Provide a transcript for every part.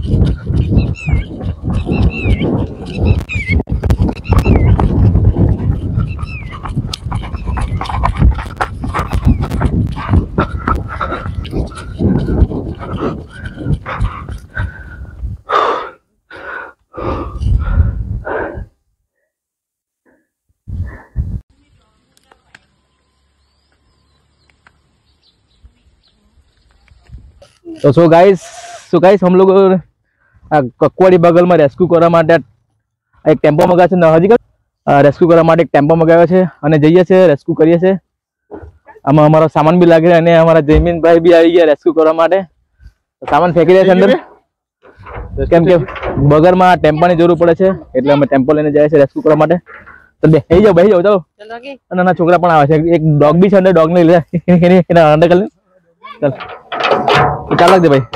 तो so guys हम लोग ककवाड़ी बगल में रेस्क्यू करवा माटे एक टेम्पो मंगाव्यो छे हजी रेस्क्यू करवा माटे एक टेम्पो मंगाव्यो छे अने जईए छे रेस्क्यू करीए छे आमां अमारो सामान भी लागे अने अमारा जयमीन भाई भी आई गया रेस्क्यू करवा माटे सामान फेंकी दे छे अंदर केम के बगर में टेम्पो ની જરૂર પડે છે એટલે અમે ટેમ્પો લઈને જઈએ છીએ રેસ્ક્યુ કરવા માટે તો બેહી જાઓ ચાલો અને નાના છોકરા પણ આવે છે એક ડોગ બી છે અંદર ડોગ ને લે એના અંડર કર चल क्या लग दे भाई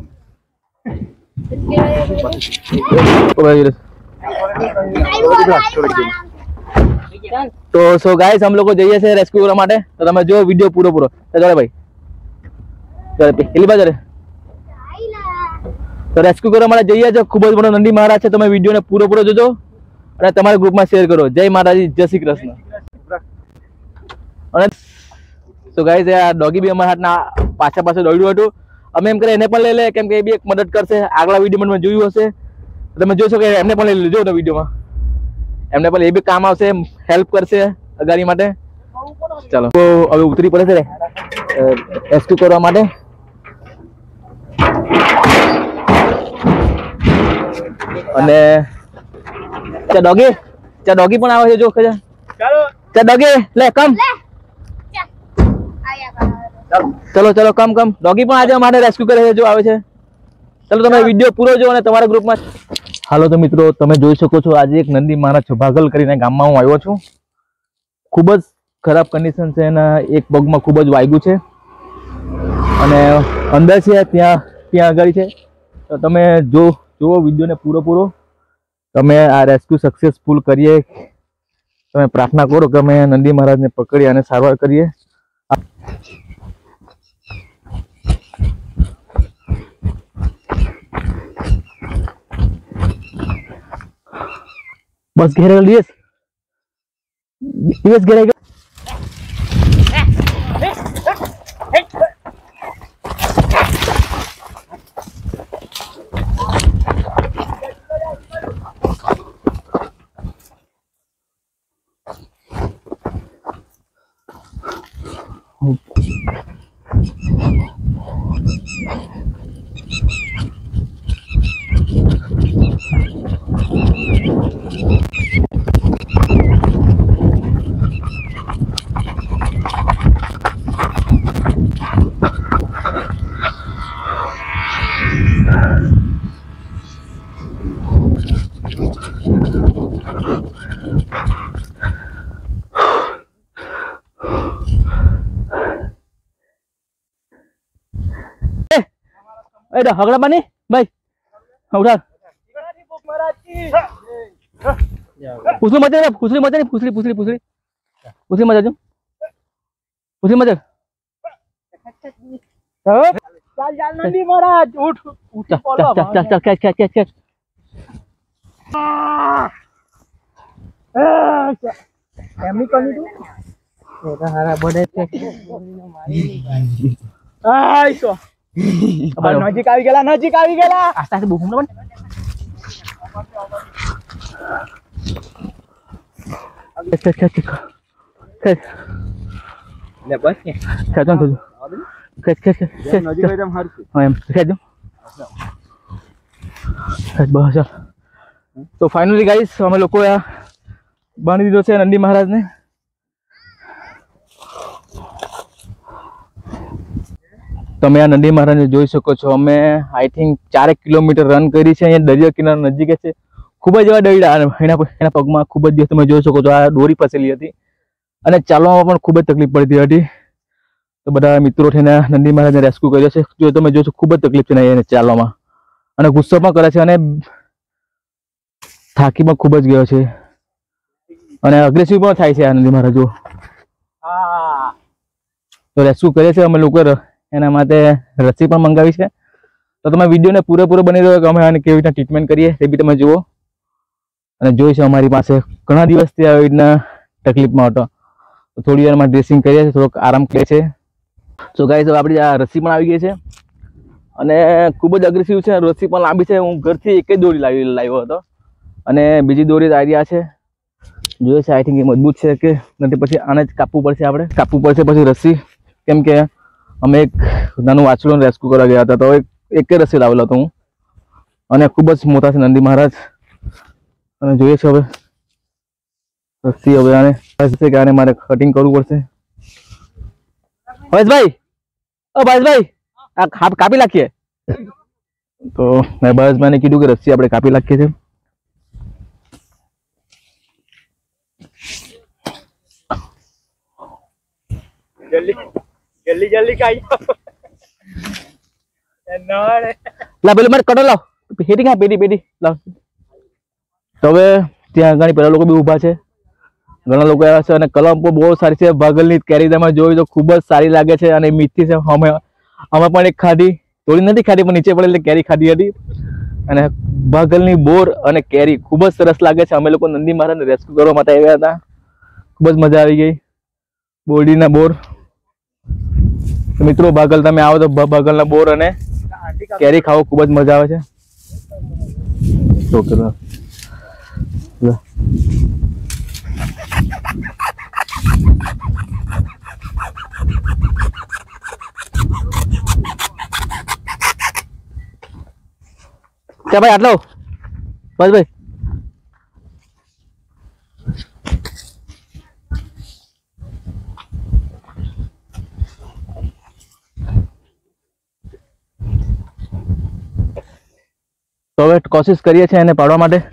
तो सो गाइस हम लोग को जाइए से रेस्क्यू करवा माटे तो તમે જો વિડિયો પૂરો ચલો ભાઈ ચલ પેલી બાજુ રે તો રેસ્ક્યુ કરવા માટે જઈએ છે ખૂબ જ મોટો નંદી મહારાજ છે તમે વિડિયો ને પૂરો જોજો અને તમારા ગ્રુપમાં શેર કરો જય માતાજી જય શ્રી કૃષ્ણ અને तो गाइस आ डॉगी भी हमारे हाथ ना पाछा दौड़્યું હતું અમે એમ કરે એને પણ લઈ લે કેમ કે એ બી એક મદદ કરશે આગલા વિડિયો માં જોયું હશે તમે જોશો કે એમને પણ લઈ લેજો તો વિડિયો માં એમને પણ એ બી કામ આવશે હેલ્પ કરશે અગારી માટે ચાલો તો હવે ઉતરી પડે છે રેસ્ક્યુ કરવા માટે અને ડોગી પણ આવે છે જો ચાલો ડોગી લે કમ चलो चलो कम डॉगी पण आज हमारे रेस्क्यू करे जो आवे छे चलो તમે વિડિયો પૂરો જો અને તમારા ગ્રુપમાં હાલો તો મિત્રો તમે જોઈ શકો છો આજે એક નંદી મહારાજ છભાગલ કરીને ગામમાં હું આવ્યો છું ખૂબ જ ખરાબ કન્ડિશન છે અને એક પગમાં ખૂબ જ વાગ્યું છે અને અંદર છે ત્યાં આગળ છે તો તમે જો વિડિયો ને પૂરો તમે આ રેસ્ક્યુ સક્સેસફુલ કરીએ તમે પ્રાર્થના કરો કે અમે નંદી મહારાજને પકડી અને સારવાર કરીએ बस घेरे दिएस घेरेगा हगड़ा बनी भाई उठा पूछली मत चल नंदी महाराज उठ चल कैच एमनी कोनी तू एटा हारा बड़े के आय तो अब नजीक આવી गेला आस्ते आस्ते बुम न ले बस के खेचो तो खेच नजीक एकदम हर हां एम खेच बस तो फाइनली गाइस અમે લોકો બાંધી દીધો છે નંદી મહારાજને તમે આ નંદી મહારાજને જોઈ શકો છો અમે આઈ થિંક 4 કિલોમીટર રન કરી છે અહીંયા દરિયા કિનારા નજીક છે ખૂબ જ એવા દઈડા અને એના પગમાં ખૂબ જ તમે જોઈ શકો છો આ દોરી ફસેલી હતી અને ચાલવામાં પણ ખૂબ જ તકલીફ પડતી હતી તો બધા મિત્રો થઈને નંદી મહારાજને રેસ્ક્યુ કર્યો છે જો તમે જોશો ખૂબ જ તકલીફ છે એને ચાલવામાં અને ગુસ્સો પણ કરે છે અને થાકી પણ ખૂબ જ ગયો છે અને અગ્રેસિવ પણ થાય છે આ નંદી મહારાજ જો તો રેસ્ક્યુ કરે છે અમે લોકો એના માટે રસી પણ મંગાવી છે તો તમે વિડીયોને પૂરેપૂરો બની રહ્યો કે અમે આને કેવી રીતના ટ્રીટમેન્ટ કરીએ એ બી તમે જુઓ અને જોઈ છે અમારી પાસે ઘણા દિવસથી આવી રીતના તકલીફમાં હતો તો થોડી વારમાં ડ્રેસિંગ કરીએ છીએ, થોડોક આરામ કરે છે. સો ગાઈસ હવે આપણી આ રસ્સી પણ આવી ગઈ છે અને ખૂબ જ અગ્રેસિવ છે, રસ્સી પણ લાંબી છે. હું ઘરથી એક જ દોરી લાવ્યો હતો અને બીજી દોરી આઈડિયા છે, જોઈએ છે આઈ થિંક એ મજબૂત છે કે નથી. પછી આને જ કાપવું પડશે, આપણે કાપવું પડશે પછી રસ્સી, કેમ કે અમે એક નાનું વાછડું રેસ્ક્યુ કરવા ગયા હતા તો એક જ રસ્સી લાવેલો હતો હું અને ખૂબ જ મોટા છે નંદી મહારાજ. અને જોઈએ છે હવે રસ્સી હવે આને કે આને મારે કટિંગ કરવું પડશે. ભાઈ આ કાપી નાખીએ તો મેં બસભાઈને કીધું કે રસ્સી આપણે કાપી નાખીએ છીએ. જલ્દી ખાઈ લા પેલું મારે કટો લાવ હેડી ખા પેટી લાવ. તો હવે ત્યાં ઘણી પેલા લોકો બી ઊભા છે, ઘણા લોકો આવ્યા છે અને કલમ પણ બહુ સારી છે. ભાગલની કેરી તમે જોઈ તો ખૂબ જ સારી લાગે છે અને મીઠી છે. અમે પણ એક ખાધી, થોડી નથી ખાધી પણ નીચે પડે એટલે કેરી ખાધી હતી. અને ભાગલની બોર અને કેરી ખૂબ જ સરસ લાગે છે. અમે લોકો નંદી મહારાજને રેસ્ક્યુ કરવા માટે આવ્યા હતા, ખૂબ જ મજા આવી ગઈ. બોરડીના બોર મિત્રો, ભાગલ તમે આવો તો ભાગલના બોર અને કેરી ખાવો ખૂબ જ મજા આવે છે. क्या भाई आटलो बस भाई तो હવે કોશિશ કરીએ છીએ એને પાડવા માટે.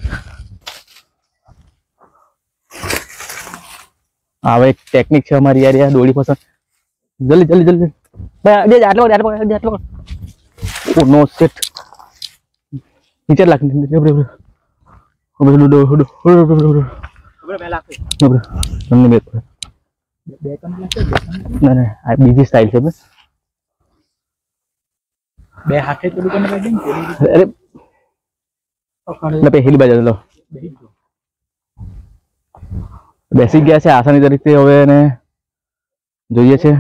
હવે એક ટેકનિક છે અમારી યાર, યાર દોડી પસંદ જલ્દી ભાઈ આટલો ઓ નો શિટ નીચે લાખ બીજી સ્ટાઇલ છે બે હાથે પેલું કરીને બેઠી ને અરે પહેલી બાજુ લો બેસી ગયા છે આસાની તરીકે. હવે એને જોઈએ છે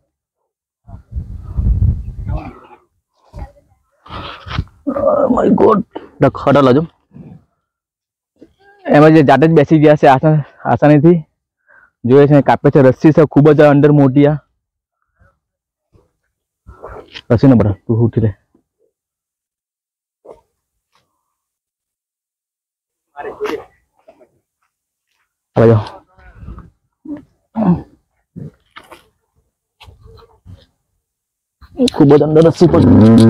માય ગોડ ખડા લાજો એમાં જે જાતે જ બેસી ગયા છે આસાનીથી. જોઈએ છે કાપે છે, રસ્સી છે ખૂબ જ અંદર મોટી. આ રસ્સી ને બરા તું ઉઠી લે હવે ખૂબ જ અંદર રસ્સી પર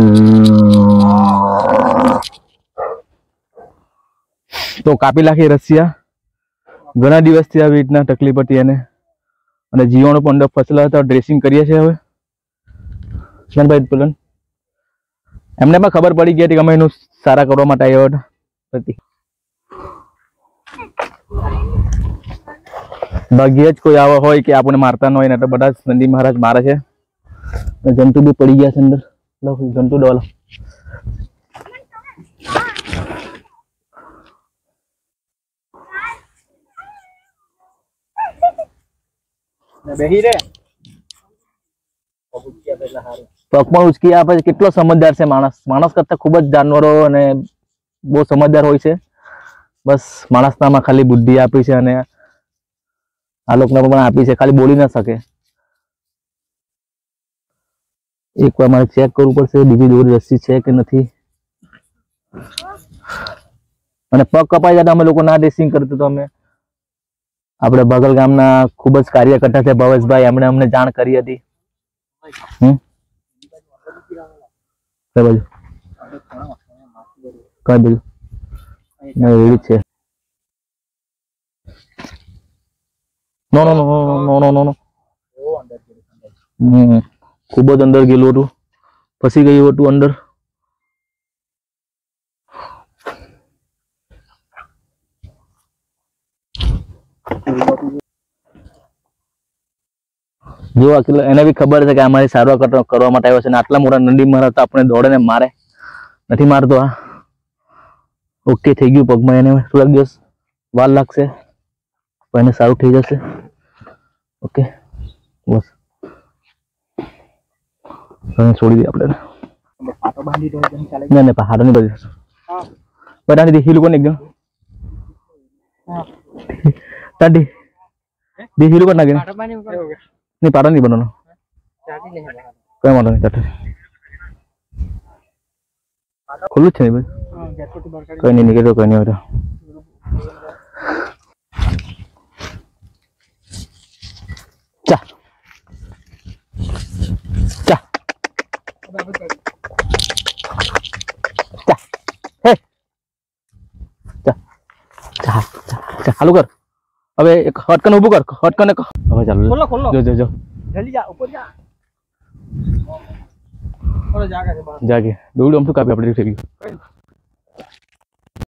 તો કાપી નાખી રસ્સિયા. ઘણા દિવસથી આવી રીતના તકલીફ હતી એને અને જીવાણુ પણ અંદર ફસલા હતા. ડ્રેસિંગ કરીએ છીએ હવે ભાઈ પુલન એમને પણ ખબર પડી ગઈ હતી કે અમે એનું સારા કરવા માટે આવ્યો હતી. ભાગ્યે જ કોઈ આવા હોય કે આપણને મારતા ન હોય ને તો બધા જ નંદી મહારાજ મારે છે. જંતુ બી પડી ગયા છે અંદર. જંતુ દવા બેહી રે પગમાં ઉચકી આપે છે. કેટલો સમજદાર છે માણસ કરતા ખૂબ જ જાનવરો અને બહુ સમજદાર હોય છે. બસ માણસનામાં ખાલી બુદ્ધિ આપી છે અને આ લોકોને પણ આપી છે, ખાલી બોલી ના શકે. એક વાર મારે ચેક કરવું પડશે બીજી દોરી રસ્સી છે કે નથી. અને પગ કપાઈ જાય અમે લોકો ના ડ્રેસિંગ કરતું તો અમે આપણે બગલ ગામના ખૂબ જ કાર્યકર્તા છે ભવેશભાઈ, એમણે અમને જાણ કરી હતી. કઈ બાજુ એવી છે. નો નો નો નો નો નો નો ખૂબ જ અંદર ગયેલું હતું, ફસી ગયું હતું અંદર. જો એને બી ખબર છે કે અમારી સારવાર કરવા માટે આવ્યો છે ને આટલા મોટા નંદી મહારાજ આપણે દોડે ને મારે નથી મારતો આ ઓકે થઈ ગયું પગમાં એને થોડાક દિવસ વાર લાગશે પણ એને સારું થઈ જશે ઓકે બસ હવે છોડી દઈએ આપણે પાટો બાંધી દો એકદમ ચાલે ના ના હાડો નહીં બધી હા બધાની દેખી લોકો ને એકદમ હા તાડી દેખી લોકો નાખે પાટો બાંધી ઉપર હો ગયા નહીં પાડો નહીં બનવાનો ચાટી લે કઈ વાંધો નહીં તાટે ખુલ્લું જ છે ને ભાઈ હા ગેટ પર બહાર કઈ નહીં નીકળ્યો કઈ નહીં હવે ચા ચા ચા હે ચા ચા ચા ચાલુ કર હવે એક હટકન ઊભું કર હટકન હવે ચાલુ ખોલો ખોલો જો જો જો જલ્દી જા ઉપર જા ઓલો જાગા છે બહાર જાગે દોડું આમ તો કાપી આપણે થઈ ગયું